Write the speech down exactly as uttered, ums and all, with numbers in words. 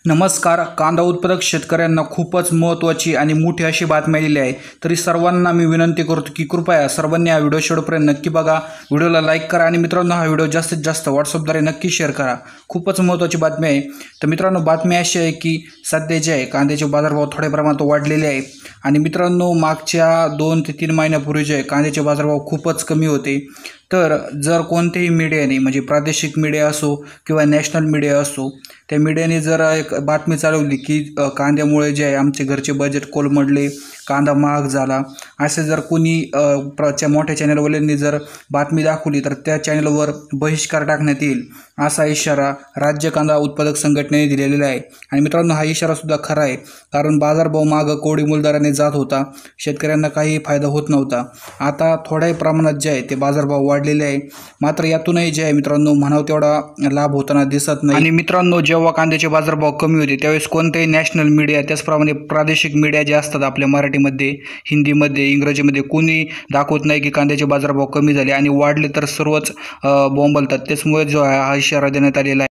नमस्कार. कांदा उत्पादक शेतकऱ्यांना खूपच महत्त्वाची आणि मोठी अशी बातमी आलेली आहे. तरी सर्वांना मी विनंती करतो की कृपया सर्वांनी हा व्हिडिओ शेवटपर्यंत नक्की बघा. व्हिडिओला लाईक करा आणि मित्रांनो हा व्हिडिओ जास्तीत जास्त व्हॉट्सअपद्वारे नक्की शेअर करा. खूपच महत्त्वाची बातमी आहे. तर मित्रांनो बातमी अशी आहे की सध्या जे आहे कांद्याचे बाजारभाव थोड्या प्रमाणात वाढलेले आहे आणि मित्रांनो मागच्या दोन ते तीन महिन्यापूर्वी जे कांद्याचे बाजारभाव खूपच कमी होते. तर जर कोणत्याही मीडियाने म्हणजे प्रादेशिक मीडिया असो किंवा नॅशनल मीडिया असो त्या मीडियाने जर एक बातमी चालवली की कांद्यामुळे जे आहे आमचे घरचे बजेट कोलमडले, कांदा महाग झाला, असे जर कोणी प्रच्या मोठ्या चॅनलवाल्यांनी जर बातमी दाखवली तर त्या चॅनलवर बहिष्कार टाकण्यात येईल असा इशारा राज्य कांदा उत्पादक संघटनेने दिलेला आहे. आणि मित्रांनो हा इशारासुद्धा खरा आहे, कारण बाजारभाव मागं कोडी मूलदराने जात होता, शेतकऱ्यांना काही फायदा होत नव्हता. आता थोड्या प्रमाणात जे आहे ते बाजारभाव वाढलेले आहे, मात्र यातूनही जे आहे मित्रांनो म्हणावं तेवढा लाभ होताना दिसत नाही. आणि मित्रांनो जेव्हा कांद्याचे बाजारभाव कमी होते त्यावेळेस कोणतेही नॅशनल मीडिया त्याचप्रमाणे प्रादेशिक मीडिया जे असतात आपल्या मराठीमध्ये, हिंदीमध्ये, इंग्रजीमध्ये कोणी दाखवत नाही की कांद्याचे बाजारभाव कमी झाले आणि वाढले तर सर्वच बोंबलतात. त्याचमुळे जो हा इशारा देण्यात आलेला आहे.